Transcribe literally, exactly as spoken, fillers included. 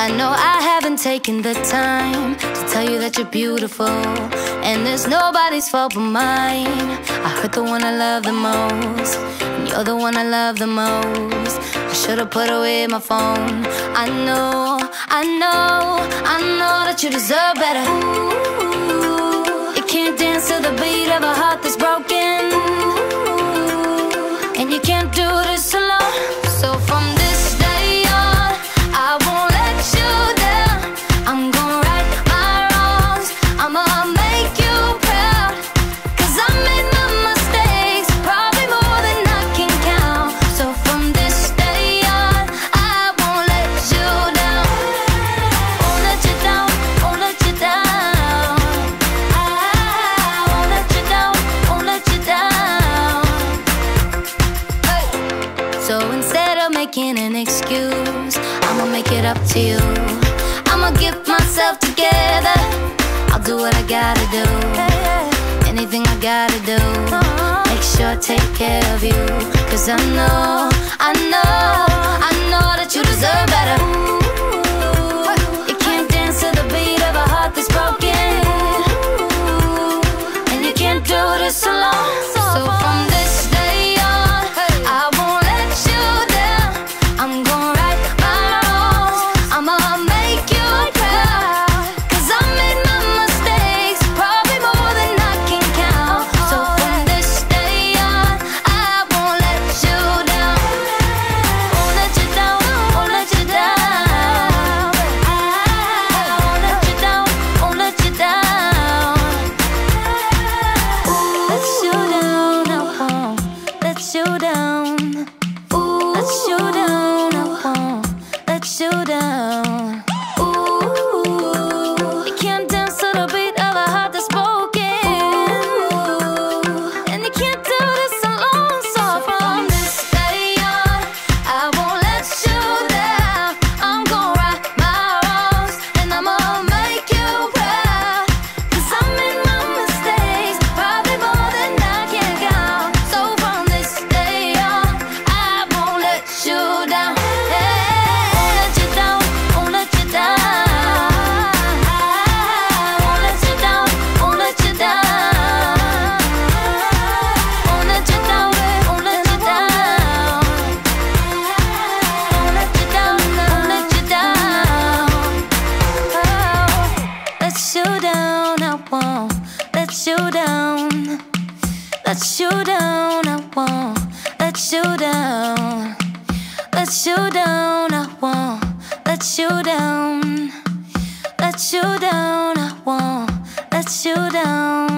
know I haven't taken the time to tell you that you're beautiful, and it's nobody's fault but mine. I hurt the one I love the most, and you're the one I love the most. I should've put away my phone. I know, I know, I know that you deserve better. Ooh, you can't dance to the beat of a heart that's broken, and you can't do this alone. So from this day on, I won't let you down. I'm gonna right my wrongs, I'ma make you proud. Cause I made my mistakes, probably more than I can count. So from this day on, I won't let you down. Won't let you down, won't let you down. I won't let you down, won't let you down. Hey. So instead of making an excuse, I'ma make it up to you. I'ma get myself together, I'll do what I gotta do. Anything I gotta do, make sure I take care of you. Cause I know, I know, I know that you deserve better. You can't dance to the beat of a heart that's broken, and you can't do this alone. So from this day on, I won't let you down. I'm gonna right my wrongs, I'ma make you proud. Cause I made my mistakes, probably more than I can count. So from this day on, I won't let you down. Won't let you down, won't let you down. I won't let you down, won't let you down. Ooh, let you down, I won't let you down. Ooh, let you down, I won't let you down. Ooh, you can't dance to the beat of a heart that's broken, and you can't do this alone. So from this day on, I won't let you down. I'm gonna right my wrongs, and I'ma make you proud. Cause I made my mistakes, probably more than I can count. So from this day on, I won't let you down. Won't let you down, won't let you down. I won't let you down, won't let you down. Won't let you down, won't let you down. Won't let you down, won't let you down. Oh, let you down, I won't let you down. Let you down, I won't let you down. Let you down, I won't let you down. Let you down, I won't let you down.